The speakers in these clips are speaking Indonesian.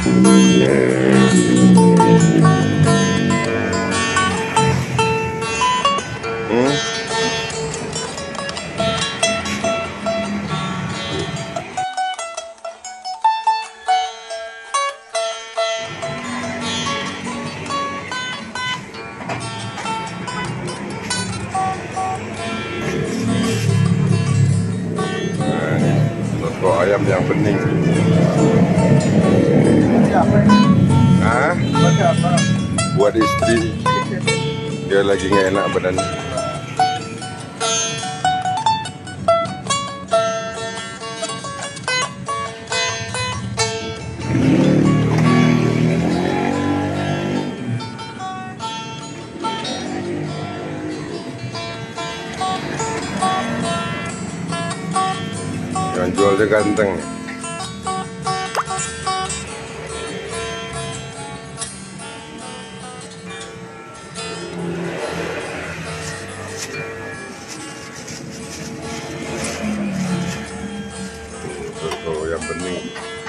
Soto ayam yang bening. Ah, buat istri. Dia lagi nggak enak badannya. Yang jualnya ganteng. Soto yang bening.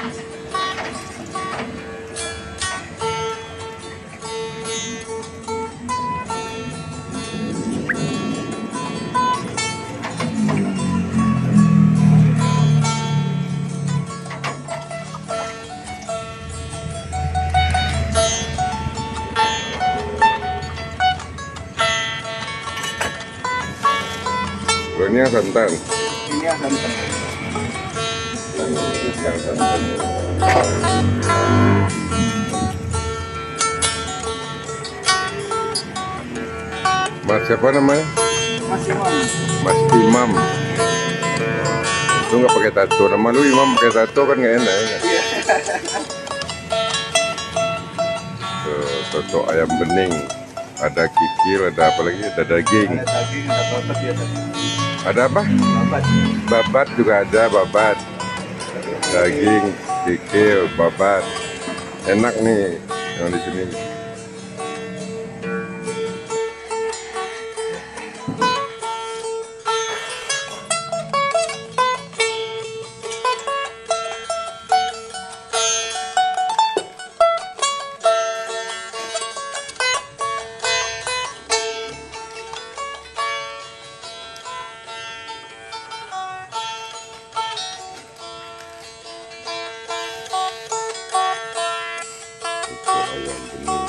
Ini yang santan. Ini yang santan. Yang santan. Mas siapa namanya? Mas Imam. Mas Imam. Itu nggak pakai tato. Nama lu Imam pakai tato kan nggak enak ya? Tuh, soto ayam bening. Ada kikil, ada apa lagi? Ada daging. Ada daging, ada babat ya. Ada apa? Babat. Babat juga ada, babat. Daging, kikil, babat. Enak nih yang di sini. Soto ayam bening.